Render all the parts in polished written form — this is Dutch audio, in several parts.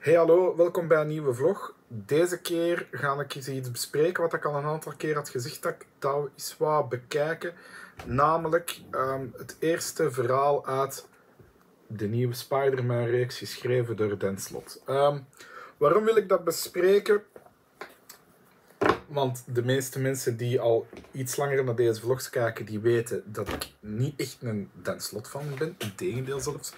Hey hallo, welkom bij een nieuwe vlog. Deze keer ga ik eens iets bespreken wat ik al een aantal keer had gezegd dat ik dat eens wou bekijken. Namelijk het eerste verhaal uit de nieuwe Spider-Man-reeks geschreven door Dan Slott. Waarom wil ik dat bespreken? Want de meeste mensen die al iets langer naar deze vlogs kijken, die weten dat ik niet echt een Dan Slott fan ben. Integendeel zelfs.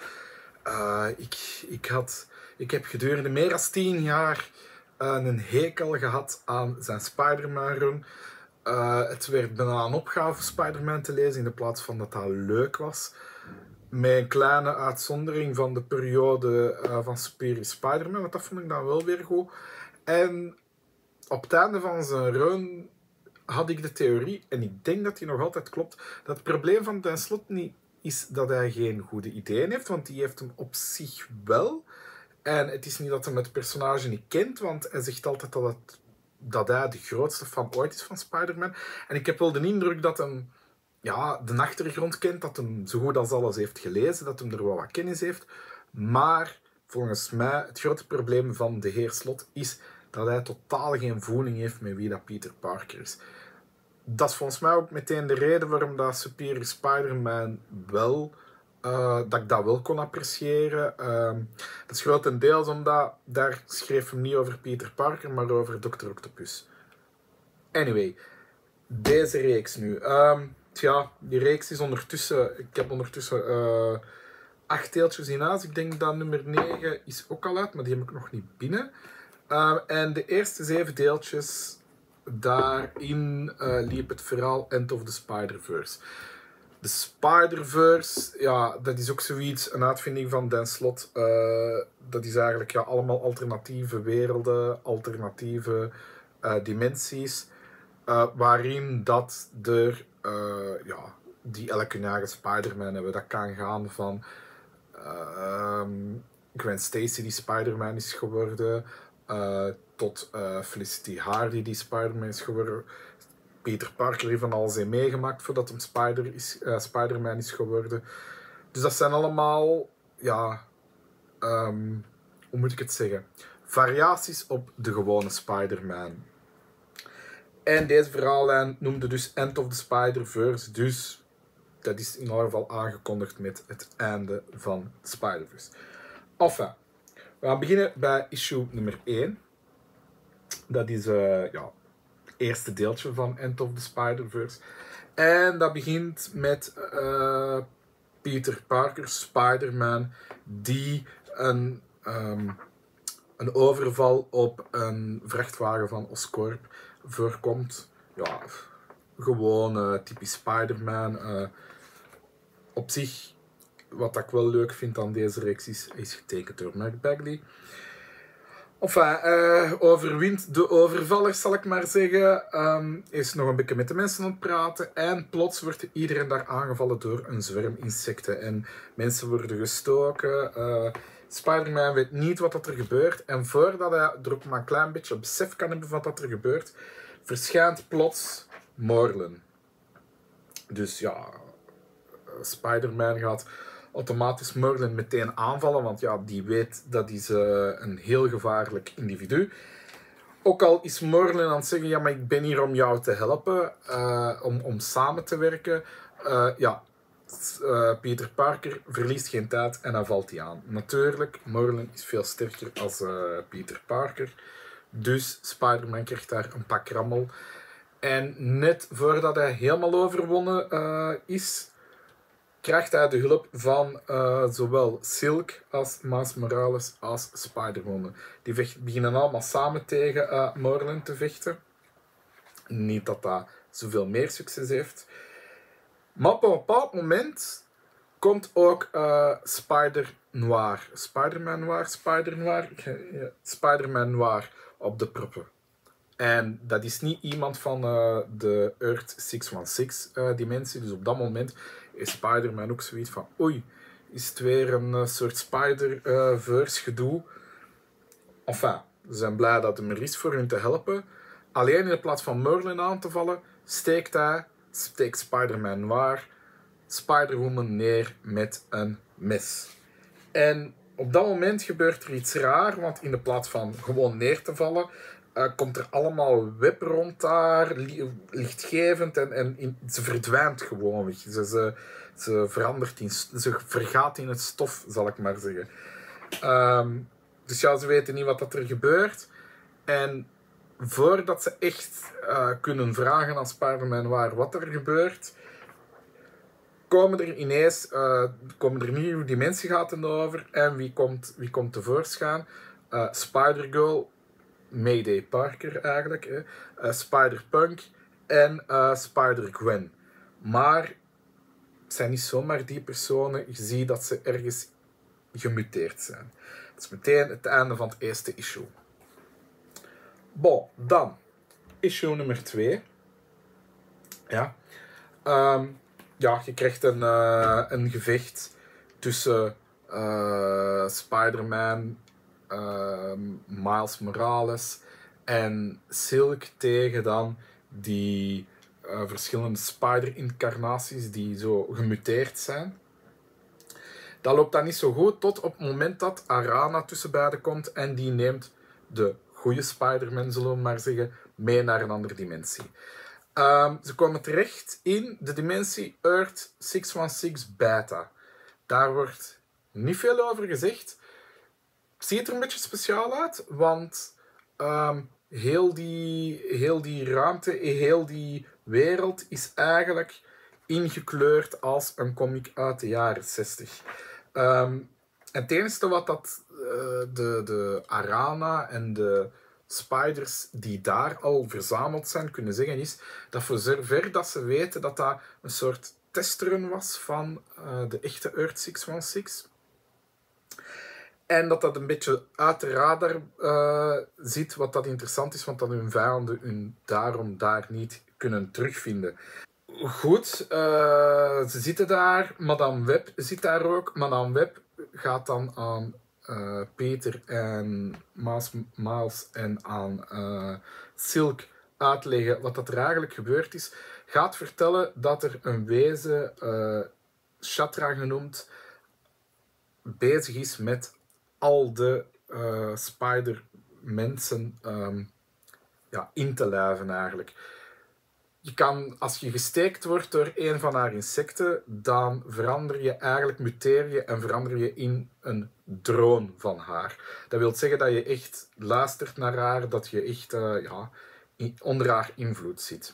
Ik heb gedurende meer dan 10 jaar een hekel gehad aan zijn Spider-Man-run. Het werd bijna een opgave voor Spider-Man te lezen in de plaats van dat dat leuk was. Met een kleine uitzondering van de periode van Superior Spider-Man, want dat vond ik dan wel weer goed. En op het einde van zijn run had ik de theorie, en ik denk dat die nog altijd klopt, dat het probleem van Dan Slott niet is dat hij geen goede ideeën heeft, want die heeft hem op zich wel. En het is niet dat hij het personage niet kent, want hij zegt altijd dat hij de grootste fan ooit is van Spider-Man. En ik heb wel de indruk dat hij de achtergrond kent, dat hij zo goed als alles heeft gelezen, dat hij er wel wat kennis heeft. Maar volgens mij, het grote probleem van de heer Slott is dat hij totaal geen voeling heeft met wie dat Peter Parker is. Dat is volgens mij ook meteen de reden waarom dat Superior Spider-Man wel... dat ik dat wel kon appreciëren. Dat is grotendeels omdat daar schreef hem niet over Peter Parker, maar over Dr. Octopus. Anyway, deze reeks nu. Die reeks is ondertussen... Ik heb ondertussen 8 deeltjes in huis. Ik denk dat nummer 9 is ook al uit, maar die heb ik nog niet binnen. En de eerste 7 deeltjes, daarin liep het verhaal End of the Spider-Verse. De Spider-Verse, ja, dat is ook zoiets, een uitvinding van Dan Slott. Dat is eigenlijk allemaal alternatieve werelden, alternatieve dimensies. Waarin dat er, die elke eigen Spider-Man hebben. Dat kan gaan van Gwen Stacy die Spider-Man is geworden, tot Felicity Hardy die Spider-Man is geworden. Peter Parker heeft van alles in meegemaakt voordat hem Spider-Man is geworden. Dus dat zijn allemaal, hoe moet ik het zeggen? Variaties op de gewone Spider-Man. En deze verhaallijn noemde dus End of the Spider-Verse. Dus dat is in ieder geval aangekondigd met het einde van de Spider-Verse. Enfin, we gaan beginnen bij issue nummer 1. Dat is het eerste deeltje van End of the Spider-Verse. En dat begint met Peter Parker, Spider-Man, die een overval op een vrachtwagen van Oscorp voorkomt. Ja, gewoon typisch Spider-Man. Op zich, wat ik wel leuk vind aan deze reeks is getekend door Mark Bagley. Overwint de overvaller, zal ik maar zeggen. Is nog een beetje met de mensen aan het praten. En plots wordt iedereen daar aangevallen door een zwerm insecten. En mensen worden gestoken. Spider-Man weet niet wat er gebeurt. En voordat hij er ook maar een klein beetje besef kan hebben van wat er gebeurt, verschijnt plots Morlun. Dus ja, Spider-Man gaat automatisch Morlun meteen aanvallen, want ja, die weet dat is een heel gevaarlijk individu. Ook al is Morlun aan het zeggen, ja, maar ik ben hier om jou te helpen, om samen te werken. Peter Parker verliest geen tijd en dan valt hij aan. Natuurlijk, Morlun is veel sterker als Peter Parker. Dus Spider-Man krijgt daar een pak rammel. En net voordat hij helemaal overwonnen is, krijgt hij de hulp van zowel Silk als Miles Morales als Spider-Woman. Die beginnen allemaal samen tegen Morlun te vechten. Niet dat dat zoveel meer succes heeft. Maar op een bepaald moment komt ook Spider-Noir. Spider-Man Noir op de proppen. En dat is niet iemand van de Earth 616 dimensie. Dus op dat moment is Spider-Man ook zoiets van, oei, is het weer een soort Spider-Verse gedoe. Enfin, ze zijn blij dat hem er is voor hun te helpen. Alleen in plaats van Merlin aan te vallen, steekt Spider-Man Noir Spider-Woman neer met een mes. En op dat moment gebeurt er iets raar, want in de plaats van gewoon neer te vallen, komt er allemaal web rond daar, lichtgevend en ze verdwijnt gewoon weg. Ze verandert ze vergaat in het stof, zal ik maar zeggen. Dus ja, ze weten niet wat dat er gebeurt. En voordat ze echt kunnen vragen aan Spider-Man wat er gebeurt, komen er ineens nieuwe dimensiegaten over. En wie komt tevoorschijn? Spider-Girl, Mayday Parker eigenlijk, Spider-Punk en Spider-Gwen. Maar het zijn niet zomaar die personen. Je ziet dat ze ergens gemuteerd zijn. Dat is meteen het einde van het eerste issue. Bon, dan issue nummer 2. Ja. Ja, je krijgt een gevecht tussen Spider-Man, Miles Morales en Silk tegen dan die verschillende Spider-incarnaties die zo gemuteerd zijn. Dat loopt dan niet zo goed tot op het moment dat Arana tussen beiden komt en die neemt de goede Spider-Man, zullen we maar zeggen, mee naar een andere dimensie. Ze komen terecht in de dimensie Earth 616 Beta. Daar wordt niet veel over gezegd. Ziet er een beetje speciaal uit, want heel die ruimte, heel die wereld is eigenlijk ingekleurd als een comic uit de jaren 60. En het enige wat dat de Arana en de spiders die daar al verzameld zijn kunnen zeggen is dat voor zover dat ze weten dat dat een soort testrun was van de echte Earth 616. En dat dat een beetje uit de radar zit, wat dat interessant is, want dat hun vijanden hun daarom daar niet kunnen terugvinden. Goed, ze zitten daar. Madame Web zit daar ook. Madame Web gaat dan aan Peter en Miles en aan Silk uitleggen wat dat er eigenlijk gebeurd is. Gaat vertellen dat er een wezen, Shatra genoemd, bezig is met al de spider-mensen in te lijven eigenlijk. Je kan, als je gesteekt wordt door een van haar insecten, dan muteer je en verander je in een drone van haar. Dat wil zeggen dat je echt luistert naar haar, dat je echt onder haar invloed zit.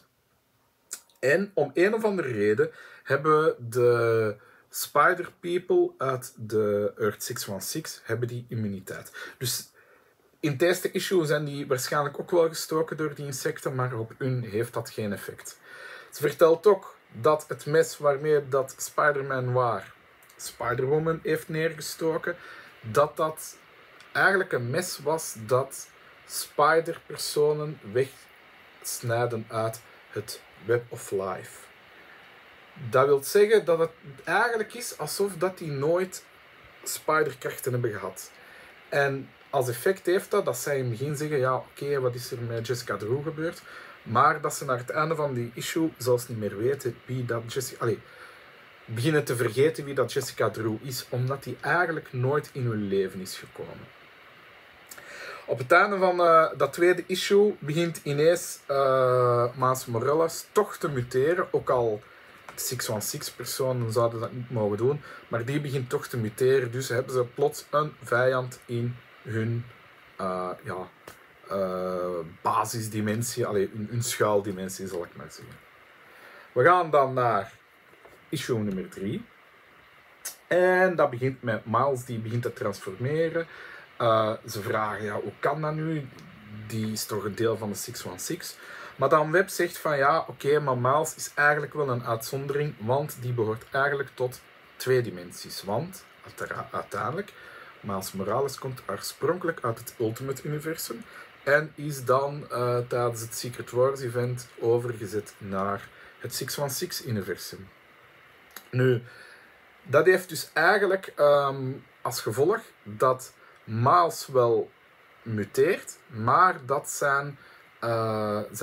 En om een of andere reden hebben de Spider People uit de Earth 616 die immuniteit. Dus in het eerste issue zijn die waarschijnlijk ook wel gestoken door die insecten, maar op hun heeft dat geen effect. Ze vertelt ook dat het mes waarmee dat Spider-Man Spider-Woman heeft neergestoken, dat eigenlijk een mes was dat spider-personen wegsnijden uit het Web of Life. Dat wil zeggen dat het eigenlijk is alsof dat die nooit spiderkrachten hebben gehad. En als effect heeft dat zij in het begin zeggen, ja oké, wat is er met Jessica Drew gebeurd? Maar dat ze naar het einde van die issue zelfs niet meer weten wie dat Jessica... beginnen te vergeten wie dat Jessica Drew is, omdat die eigenlijk nooit in hun leven is gekomen. Op het einde van dat tweede issue begint ineens Miles Morales toch te muteren, ook al 616-personen zouden dat niet mogen doen, maar die begint toch te muteren, dus hebben ze plots een vijand in hun basisdimensie, hun schuildimensie zal ik maar zeggen. We gaan dan naar issue nummer 3. En dat begint met Miles, die begint te transformeren. Ze vragen, hoe kan dat nu? Die is toch een deel van de 616. Madame Web zegt van maar Miles is eigenlijk wel een uitzondering, want die behoort eigenlijk tot 2 dimensies. Want uiteindelijk, Miles Morales komt oorspronkelijk uit het Ultimate Universum en is dan tijdens het Secret Wars event overgezet naar het 616 Universum. Nu, dat heeft dus eigenlijk als gevolg dat Miles wel muteert, maar dat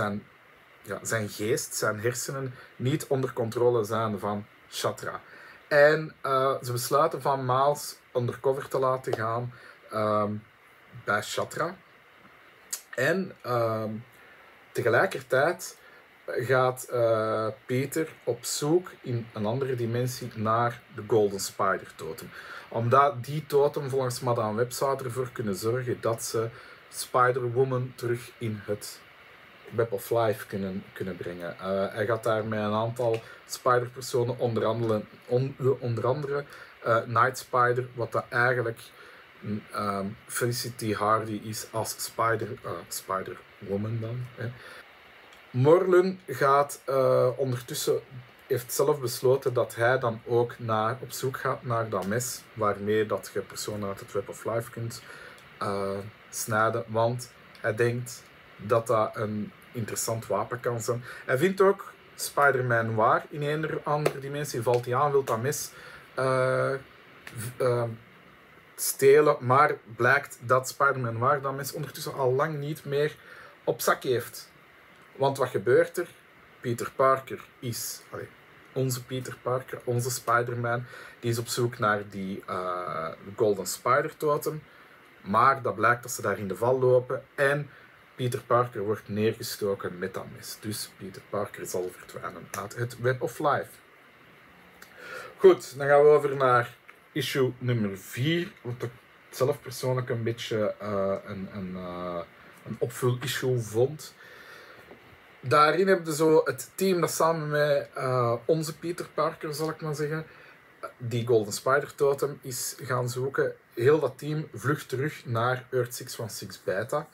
zijn geest, zijn hersenen niet onder controle zijn van Shatra. En ze besluiten van Miles undercover te laten gaan bij Shatra. En tegelijkertijd gaat Peter op zoek in een andere dimensie naar de Golden Spider Totem. Omdat die totem volgens Madame Web zou ervoor kunnen zorgen dat ze Spider-Woman terug in het Web of Life kunnen brengen. Hij gaat daar met een aantal Spider-personen onder andere Night Spider, wat dat eigenlijk Felicity Hardy is als Spider-Woman dan. Morlun gaat ondertussen, heeft zelf besloten dat hij dan ook op zoek gaat naar dat mes waarmee dat je personen uit het Web of Life kunt snijden, want hij denkt dat dat een interessant wapen kan zijn. Hij vindt ook Spider-Man waar in een of andere dimensie, valt hij aan, wil dat mes stelen, maar blijkt dat Spider-Man waar dat mes ondertussen al lang niet meer op zak heeft. Want wat gebeurt er? Peter Parker is... onze Peter Parker, onze Spider-Man, die is op zoek naar die Golden Spider Totem. Maar dat blijkt dat ze daar in de val lopen en Peter Parker wordt neergestoken met dat mes. Dus Peter Parker zal verdwijnen uit het Web of Life. Goed, dan gaan we over naar issue nummer 4. Wat ik zelf persoonlijk een beetje een opvul-issue vond. Daarin hebben we zo het team dat samen met onze Peter Parker, zal ik maar zeggen, die Golden Spider Totem is gaan zoeken. Heel dat team vlucht terug naar Earth 616 Beta.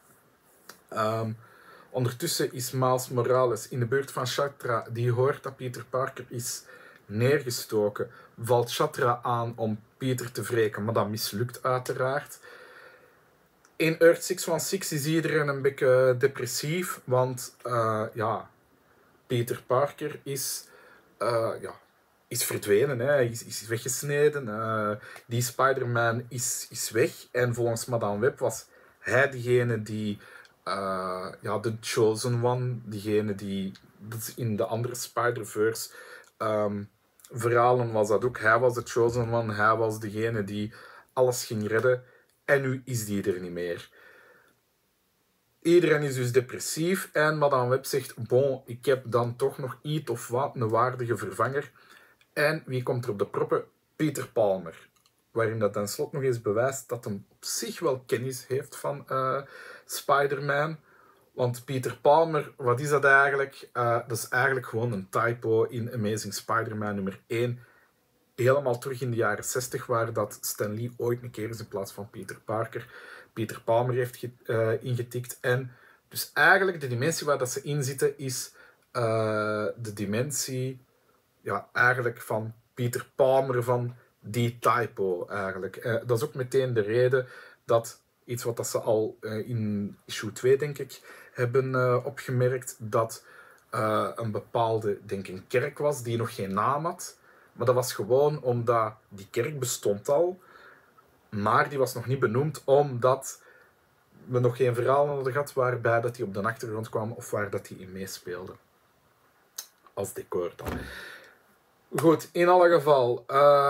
Ondertussen is Miles Morales in de buurt van Shatra, die hoort dat Peter Parker is neergestoken. Valt Shatra aan om Peter te wreken, maar dat mislukt uiteraard. In Earth 616 is iedereen een beetje depressief, want Peter Parker is verdwenen, hè. Is weggesneden. Die Spider-Man is weg en volgens Madame Web was hij degene die de Chosen One, diegene die in de andere Spider-Verse verhalen was dat ook. Hij was de Chosen One, hij was degene die alles ging redden. En nu is die er niet meer. Iedereen is dus depressief en Madame Web zegt, bon, ik heb dan toch nog iets of wat, een waardige vervanger. En wie komt er op de proppen? Peter Palmer. Waarin dat tenslotte nog eens bewijst dat hij op zich wel kennis heeft van Spider-Man. Want Peter Palmer, wat is dat eigenlijk? Dat is eigenlijk gewoon een typo in Amazing Spider-Man nummer 1. Helemaal terug in de jaren 60, waar dat Stan Lee ooit een keer is in plaats van Peter Parker Peter Palmer heeft ingetikt. En dus eigenlijk de dimensie waar dat ze in zitten is de dimensie eigenlijk van Peter Palmer, van die typo eigenlijk. Dat is ook meteen de reden dat iets wat dat ze al in issue 2 denk ik hebben opgemerkt, dat een bepaalde, denk ik, een kerk was die nog geen naam had. Maar dat was gewoon omdat die kerk bestond al, maar die was nog niet benoemd omdat we nog geen verhaal hadden gehad waarbij dat die op de achtergrond kwam of waar dat die in meespeelde. Als decor dan. Goed, in alle geval.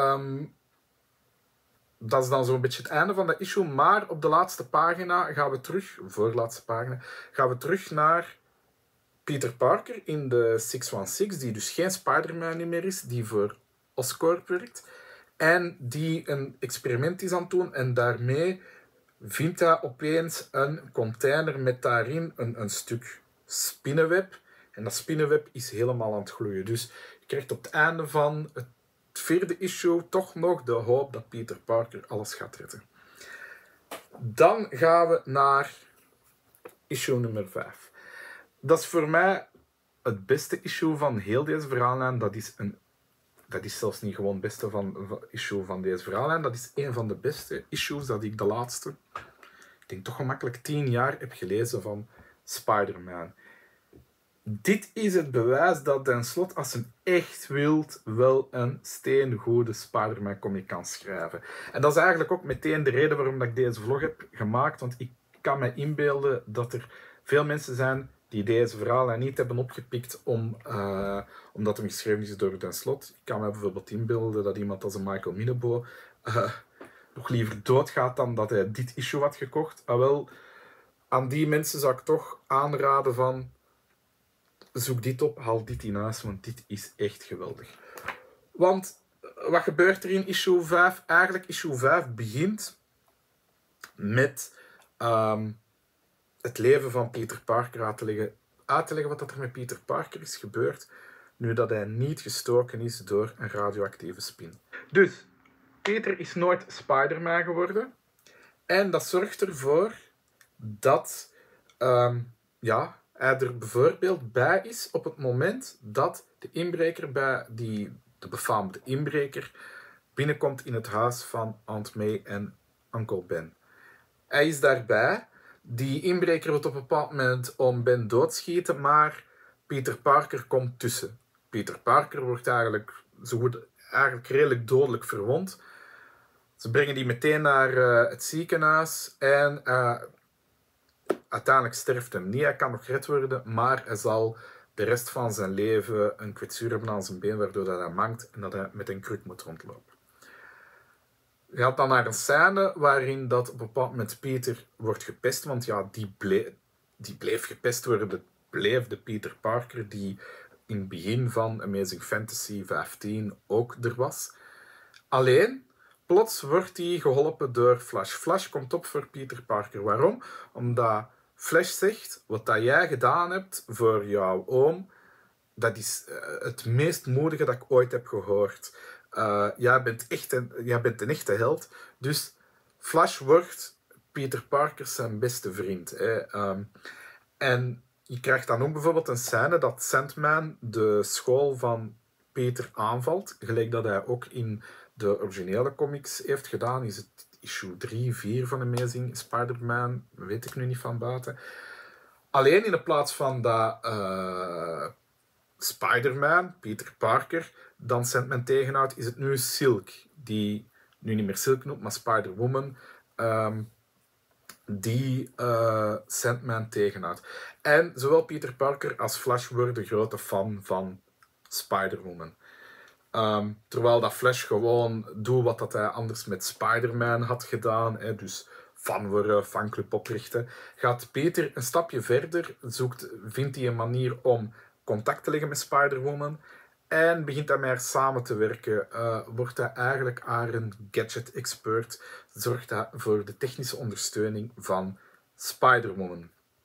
Dat is dan zo'n beetje het einde van dat issue. Maar op de laatste pagina gaan we terug, voorlaatste pagina, gaan we terug naar Peter Parker in de 616, die dus geen Spider-Man meer is, die voor Oscorp werkt. En die een experiment is aan het doen. En daarmee vindt hij opeens een container met daarin een stuk spinnenweb. En dat spinnenweb is helemaal aan het gloeien. Dus je krijgt op het einde van het 4e issue toch nog de hoop dat Peter Parker alles gaat redden. Dan gaan we naar issue nummer 5. Dat is voor mij het beste issue van heel deze verhaallijn. Dat is zelfs niet gewoon het beste issue van deze verhaallijn. Dat is een van de beste issues dat ik de laatste, ik denk toch gemakkelijk 10 jaar heb gelezen van Spider-Man. Dit is het bewijs dat ten slotte, als hij echt wilt, wel een steengoede Spider-Man comic kan schrijven. En dat is eigenlijk ook meteen de reden waarom dat ik deze vlog heb gemaakt. Want ik kan me inbeelden dat er veel mensen zijn die deze verhalen niet hebben opgepikt omdat hem geschreven is door Dan Slott. Ik kan me bijvoorbeeld inbeelden dat iemand als een Michael Minebo nog liever doodgaat dan dat hij dit issue had gekocht. Wel, aan die mensen zou ik toch aanraden van zoek dit op, haal dit in huis, want dit is echt geweldig. Want wat gebeurt er in issue 5? Eigenlijk, issue 5 begint met het leven van Peter Parker uit te leggen wat er met Peter Parker is gebeurd nu dat hij niet gestoken is door een radioactieve spin. Dus, Peter is nooit Spider-Man geworden. En dat zorgt ervoor dat hij er bijvoorbeeld bij is op het moment dat de inbreker de befaamde inbreker binnenkomt in het huis van Aunt May en Uncle Ben. Hij is daarbij. Die inbreker wil op een bepaald moment om Ben doodschieten, maar Peter Parker komt tussen. Peter Parker wordt eigenlijk redelijk dodelijk verwond. Ze brengen die meteen naar het ziekenhuis en uiteindelijk sterft hem niet. Hij kan nog gered worden, maar hij zal de rest van zijn leven een kwetsuur hebben aan zijn been, waardoor hij mankt en dat hij met een kruk moet rondlopen. Je gaat dan naar een scène waarin dat op een bepaald moment Peter wordt gepest, want ja, die bleef gepest worden. Dat bleef de Peter Parker die in het begin van Amazing Fantasy 15 ook er was. Alleen, plots wordt hij geholpen door Flash. Flash komt op voor Peter Parker. Waarom? Omdat Flash zegt, wat dat jij gedaan hebt voor jouw oom, dat is het meest moedige dat ik ooit heb gehoord. Jij bent een echte held. Dus Flash wordt Peter Parker zijn beste vriend. Hè. En je krijgt dan ook bijvoorbeeld een scène dat Sandman de school van Peter aanvalt. Gelijk dat hij ook in de originele comics heeft gedaan. Is het issue 3, 4 van Amazing Spider-Man? Weet ik nu niet van buiten. Alleen in de plaats van dat Spider-Man, Peter Parker, dan Sandman tegenhoudt, is het nu Silk. Die nu niet meer Silk noemt, maar Spider-Woman. Die Sandman tegenhoudt. En zowel Peter Parker als Flash worden grote fan van Spider-Woman. Terwijl dat Flash gewoon doet wat dat hij anders met Spider-Man had gedaan. Dus fan worden, fanclub oprichten. Gaat Peter een stapje verder, vindt hij een manier om contact te leggen met Spider-Woman. En begint hij met haar samen te werken. Wordt hij eigenlijk een gadget-expert. Zorgt hij voor de technische ondersteuning van Spider-Woman.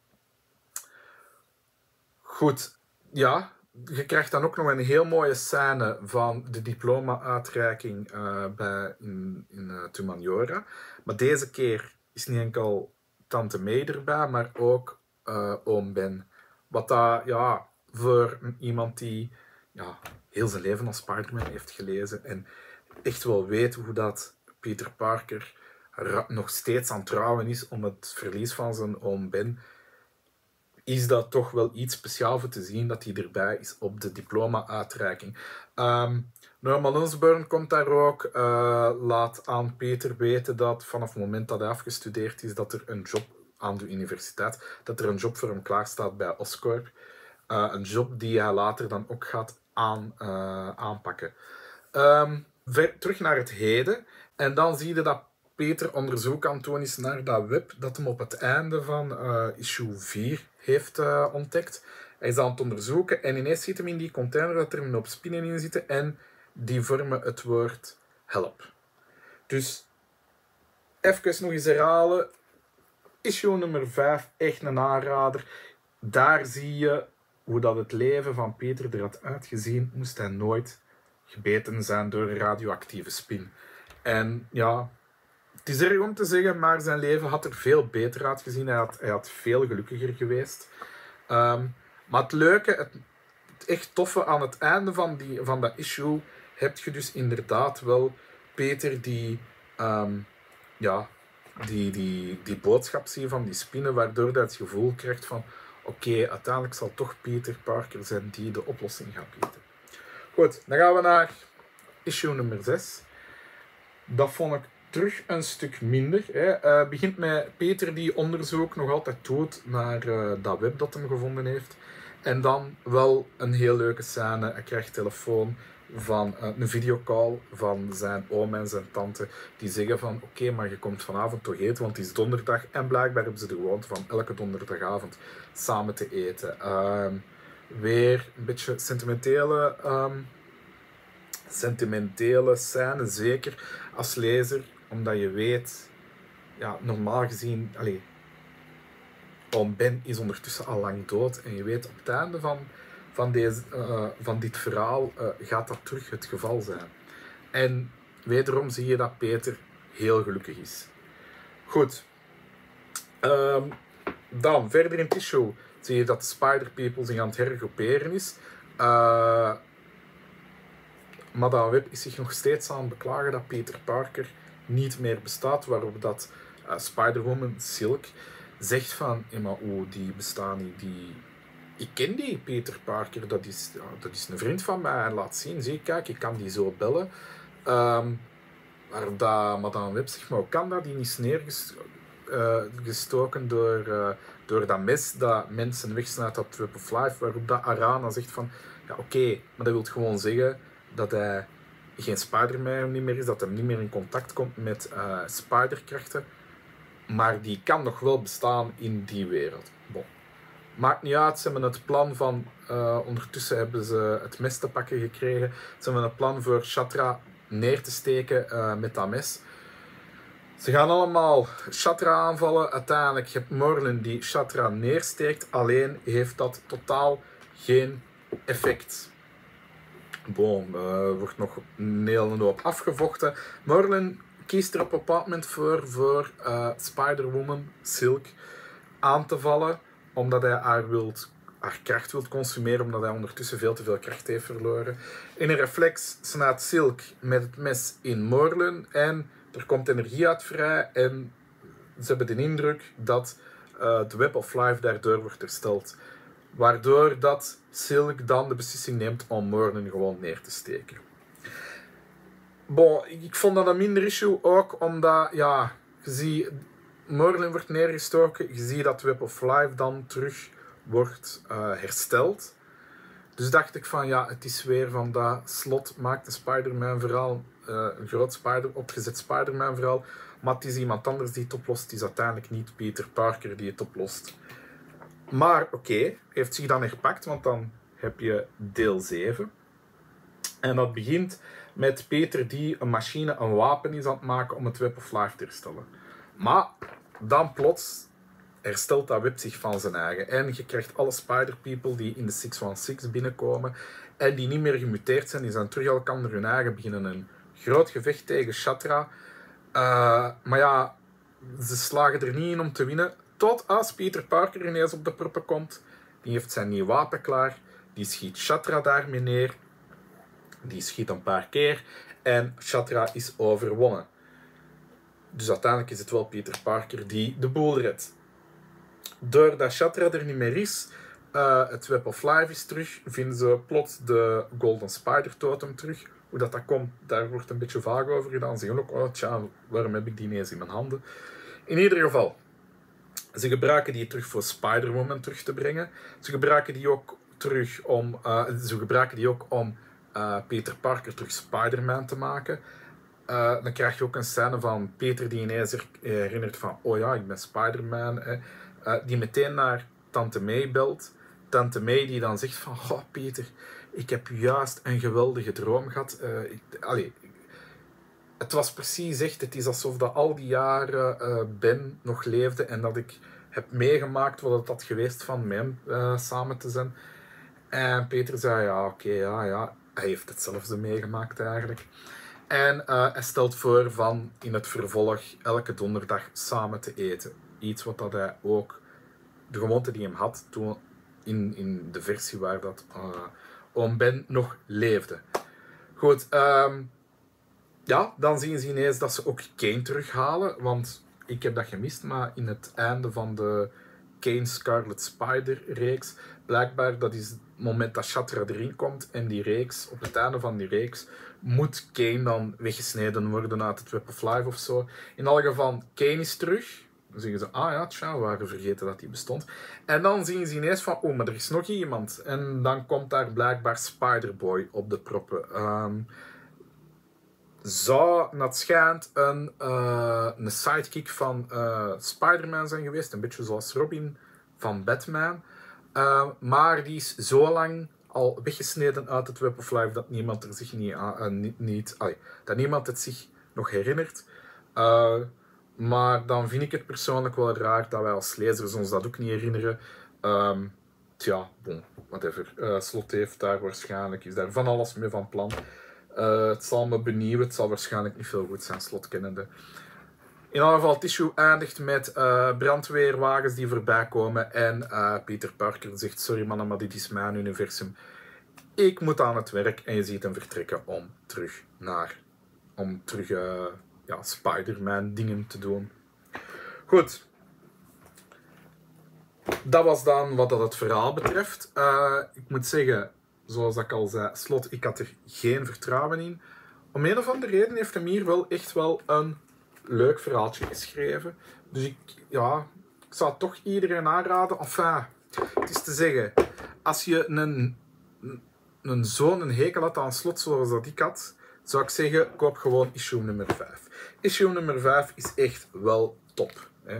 Goed, ja. Je krijgt dan ook nog een heel mooie scène van de diploma-uitreiking in Tumaniora. Maar deze keer is niet enkel Tante May erbij, maar ook oom Ben. Wat dat, ja, voor iemand die heel zijn leven als Spider-Man heeft gelezen en echt wel weet hoe dat Peter Parker nog steeds aan het trouwen is om het verlies van zijn oom Ben, is dat toch wel iets speciaals voor te zien dat hij erbij is op de diploma-uitreiking. Norman Osborn komt daar ook, laat aan Peter weten dat vanaf het moment dat hij afgestudeerd is, dat er een job aan de universiteit, dat er een job voor hem klaarstaat bij Oscorp. Een job die hij later dan ook gaat aanpakken. Terug naar het heden. En dan zie je dat Peter onderzoek aan het doen is naar dat web dat hem op het einde van issue 4 heeft ontdekt. Hij is aan het onderzoeken en ineens ziet hem in die container dat er een hoop spinnen in zitten en die vormen het woord help. Dus even nog eens herhalen. Issue nummer 5, echt een aanrader. Daar zie je hoe dat het leven van Peter er had uitgezien, moest hij nooit gebeten zijn door een radioactieve spin. En ja, het is erg om te zeggen, maar zijn leven had er veel beter uitgezien. Hij had veel gelukkiger geweest. Maar het leuke, het echt toffe aan het einde van dat issue, heb je dus inderdaad wel Peter die boodschap zien van die spinnen, waardoor hij het gevoel krijgt van oké, uiteindelijk zal toch Peter Parker zijn die de oplossing gaat bieden. Goed, dan gaan we naar issue nummer 6. Dat vond ik terug een stuk minder. Het begint met Peter die onderzoek nog altijd doet naar dat web dat hem gevonden heeft. En dan wel een heel leuke scène. Hij krijgt telefoon van een videocall van zijn oom en zijn tante. Die zeggen van oké, maar je komt vanavond toch eten, want het is donderdag. En blijkbaar hebben ze de gewoonte van elke donderdagavond samen te eten. Weer een beetje sentimentele scène, zeker als lezer, omdat je weet, ja, normaal gezien, oom Ben is ondertussen al lang dood en je weet op het einde van dit verhaal gaat dat terug het geval zijn. En wederom zie je dat Peter heel gelukkig is. Goed. Dan, verder in Tissue zie je dat de Spider People zich aan het hergroeperen is. Madame Web is zich nog steeds aan het beklagen dat Peter Parker niet meer bestaat, waarop dat Spider-Woman Silk zegt van, maar die bestaan niet, ik ken die Peter Parker, dat is een vriend van mij, en laat zien, zie, kijk, ik kan die zo bellen. Maar dat Madame Web zegt, maar hoe kan dat? Die is neergestoken door dat mes dat mensen wegsnijdt op Web of Life, waarop dat Arana zegt van, ja oké, maar dat wil gewoon zeggen dat hij geen Spider-Man niet meer is, dat hij niet meer in contact komt met spiderkrachten, maar die kan nog wel bestaan in die wereld. Bon. Maakt niet uit, ze hebben het plan van, ondertussen hebben ze het mes te pakken gekregen, ze hebben het plan voor Shatra neer te steken met dat mes. Ze gaan allemaal Shatra aanvallen, uiteindelijk heb Morlun die Shatra neersteekt, alleen heeft dat totaal geen effect. Bon, wordt nog een hele hoop afgevochten. Morlun kiest er op een bepaald moment voor Spider-Woman Silk aan te vallen, omdat hij haar kracht wil consumeren, omdat hij ondertussen veel te veel kracht heeft verloren. In een reflex snijdt Silk met het mes in Morlun en er komt energie uit vrij en ze hebben de indruk dat de Web of Life daardoor wordt hersteld. Waardoor dat Silk dan de beslissing neemt om Morlun gewoon neer te steken. Bon, ik vond dat een minder issue ook, omdat, ja, je ziet, Morlun wordt neergestoken, je ziet dat Web of Life dan terug wordt hersteld. Dus dacht ik van, ja, het is weer van dat Slot maakt een Spider-Man verhaal, een groot opgezet Spider-Man verhaal, maar het is iemand anders die het oplost, het is uiteindelijk niet Peter Parker die het oplost. Maar oké, heeft zich dan herpakt, want dan heb je deel 7. En dat begint met Peter die een machine, een wapen is aan het maken om het Web of Life te herstellen. Maar dan plots herstelt dat web zich van zijn eigen. En je krijgt alle Spider-People die in de 616 binnenkomen en die niet meer gemuteerd zijn, die zijn terug elkaar hun eigen, beginnen een groot gevecht tegen Shatra. Maar ja, ze slagen er niet in om te winnen. Tot als Peter Parker ineens op de proppen komt. Die heeft zijn nieuw wapen klaar. Die schiet Shatra daarmee neer. Die schiet een paar keer. En Shatra is overwonnen. Dus uiteindelijk is het wel Peter Parker die de boel redt. Doordat Shatra er niet meer is, het Web of Life is terug, vinden ze plots de Golden Spider Totem terug. Hoe dat komt, daar wordt een beetje vaag over gedaan. Ze zeggen ook, oh tja, waarom heb ik die ineens in mijn handen? In ieder geval, ze gebruiken die terug voor Spider-Woman terug te brengen. Ze gebruiken die ook om Peter Parker terug Spider-Man te maken. Dan krijg je ook een scène van Peter die ineens herinnert van, oh ja, ik ben Spider-Man. Die meteen naar Tante May belt. Tante May die dan zegt van, oh Peter, ik heb juist een geweldige droom gehad. Het was precies echt, het is alsof dat al die jaren Ben nog leefde en dat ik heb meegemaakt wat het had geweest van met hem samen te zijn. En Peter zei, ja, oké, ja. Hij heeft hetzelfde meegemaakt eigenlijk. En hij stelt voor van in het vervolg elke donderdag samen te eten. Iets wat dat hij ook, de gewoonte die hem had toen in de versie waar dat oom Ben nog leefde. Goed, ja, dan zien ze ineens dat ze ook Kane terughalen. Want ik heb dat gemist, maar in het einde van de Kane Scarlet Spider reeks, blijkbaar dat is het moment dat Shatra erin komt en die reeks, op het einde van die reeks, moet Kane dan weggesneden worden uit het Web of Life of zo. In alle geval, Kane is terug. Dan zeggen ze, ah ja, tja, we waren vergeten dat die bestond. En dan zien ze ineens van, oh, maar er is nog iemand. En dan komt daar blijkbaar Spider-Boy op de proppen. Zou, dat schijnt, een sidekick van Spider-Man zijn geweest. Een beetje zoals Robin van Batman. Maar die is zo lang al weggesneden uit het Web of Life dat niemand er zich dat niemand het zich nog herinnert. Maar dan vind ik het persoonlijk wel raar dat wij als lezers ons dat ook niet herinneren. Tja, bon, whatever. Slot heeft daar waarschijnlijk, is daar van alles mee van plan. Het zal me benieuwen, het zal waarschijnlijk niet veel goed zijn, Slot kennende. In ieder geval, Tissue eindigt met brandweerwagens die voorbij komen en Peter Parker zegt, sorry mannen, maar dit is mijn universum. Ik moet aan het werk en je ziet hem vertrekken om terug Spider-Man dingen te doen. Goed. Dat was dan wat dat het verhaal betreft. Ik moet zeggen, zoals ik al zei, Slot, ik had er geen vertrouwen in. Om een of andere reden heeft hem hier wel echt wel een leuk verhaaltje geschreven. Dus ik zou het toch iedereen aanraden. Enfin, het is te zeggen, als je zo'n hekel had aan Slot zoals dat ik had, zou ik zeggen, koop gewoon issue nummer 5. Issue nummer 5 is echt wel top. Hè.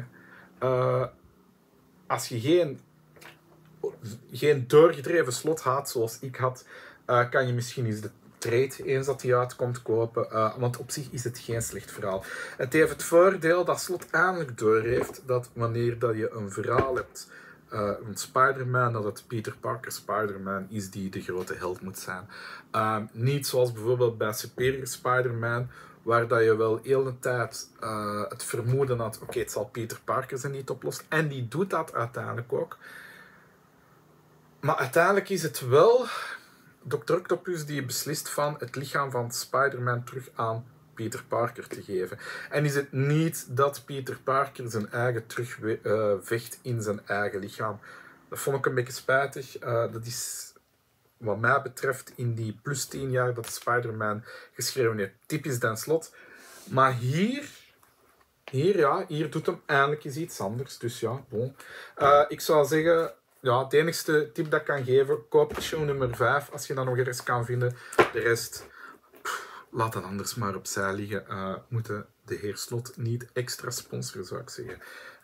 Als je geen doorgedreven Slot haat zoals ik had, kan je misschien eens de trade, eens dat die uitkomt, kopen. Want op zich is het geen slecht verhaal. Het heeft het voordeel dat Slot eindelijk doorheeft dat wanneer dat je een verhaal hebt van Spider-Man, dat het Peter Parker Spider-Man is die de grote held moet zijn. Niet zoals bijvoorbeeld bij Superior Spider-Man, waar dat je wel heel de tijd het vermoeden had, oké, het zal Peter Parker zijn die het oplost. En die doet dat uiteindelijk ook. Maar uiteindelijk is het wel Dr. Octopus die beslist van het lichaam van Spider-Man terug aan Peter Parker te geven. En is het niet dat Peter Parker zijn eigen terugvecht in zijn eigen lichaam. Dat vond ik een beetje spijtig. Dat is wat mij betreft in die plus 10 jaar dat Spider-Man geschreven heeft typisch Dan Slott. Maar hier doet hem eindelijk eens iets anders. Dus ja, bon. Ik zou zeggen, ja, het enigste tip dat ik kan geven, koop issue nummer 5 als je dat nog ergens kan vinden. De rest, laat dat anders maar opzij liggen. Moeten de heer Slot niet extra sponsoren, zou ik zeggen.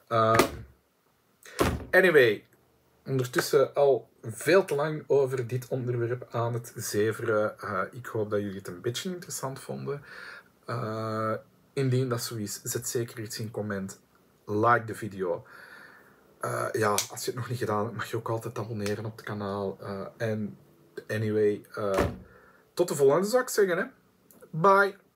Anyway, ondertussen al veel te lang over dit onderwerp aan het zeveren. Ik hoop dat jullie het een beetje interessant vonden. Indien dat zo is, zet zeker iets in comment. Like de video. Als je het nog niet gedaan hebt, mag je ook altijd abonneren op het kanaal. En anyway, tot de volgende zou ik zeggen. Hè? Bye!